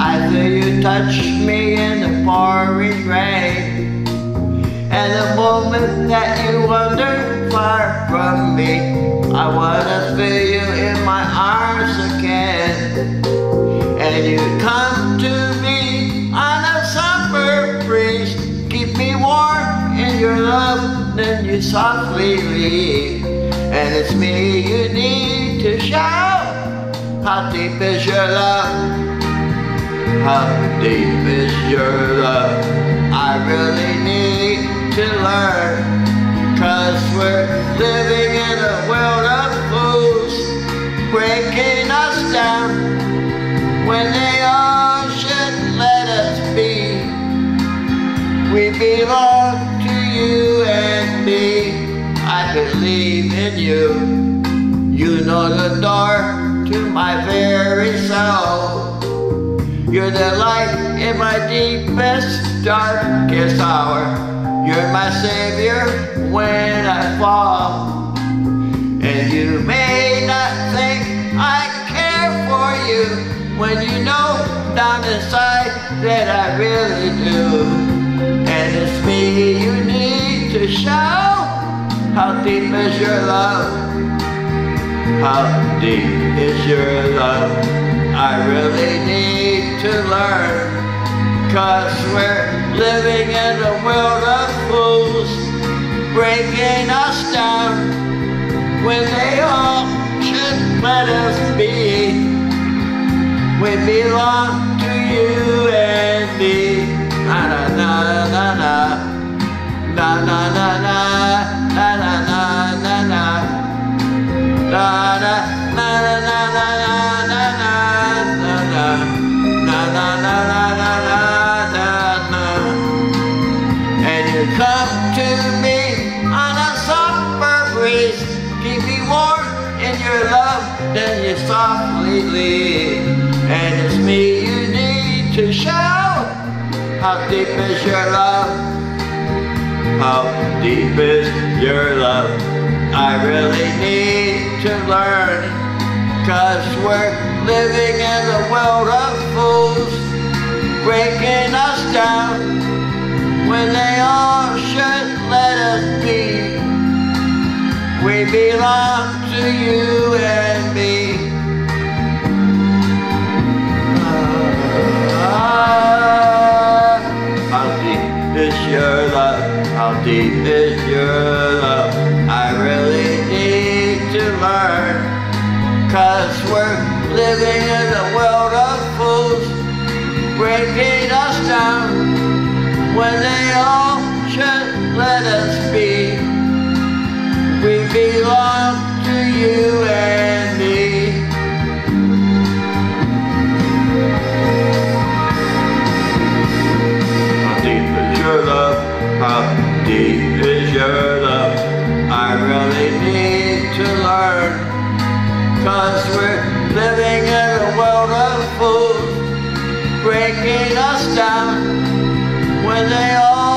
I feel you touch me in the pouring rain, and the moment that you wander far from me, I wanna feel you in my arms again. And you come to me on a summer breeze, keep me warm in your love, then you softly leave. And it's me you need to shout. How deep is your love? How deep is your love? I really need to learn, 'cause we're living in a world of fools, breaking us down when they all should let us be. We belong to you and me. I believe in you. You know the door to my very soul. You're the light in my deepest, darkest hour. You're my savior when I fall. And you may not think I care for you, when you know down inside that I really do. And it's me you need to show. How deep is your love? How deep is your love? I really need to learn, 'cause we're living in a world of fools, breaking us down when they all should let us be. We belong to you and me. Na na na na na na na na na na na na na na na na na na na. Come to me on a summer breeze, keep me warm in your love, then you softly leave. And it's me you need to show. How deep is your love? How deep is your love? I really need to learn, 'cause we're living in a world of fools, breaking us down when they all should let us be. We belong to you and me. How deep is your love? How deep is your love? I really need to learn, 'cause we're living in a world of fools, breaking us down when they all should let us be. We belong to you and me. How deep is your love? How deep is your love? I really need to learn, 'cause we're living in a world of fools, breaking us down when they all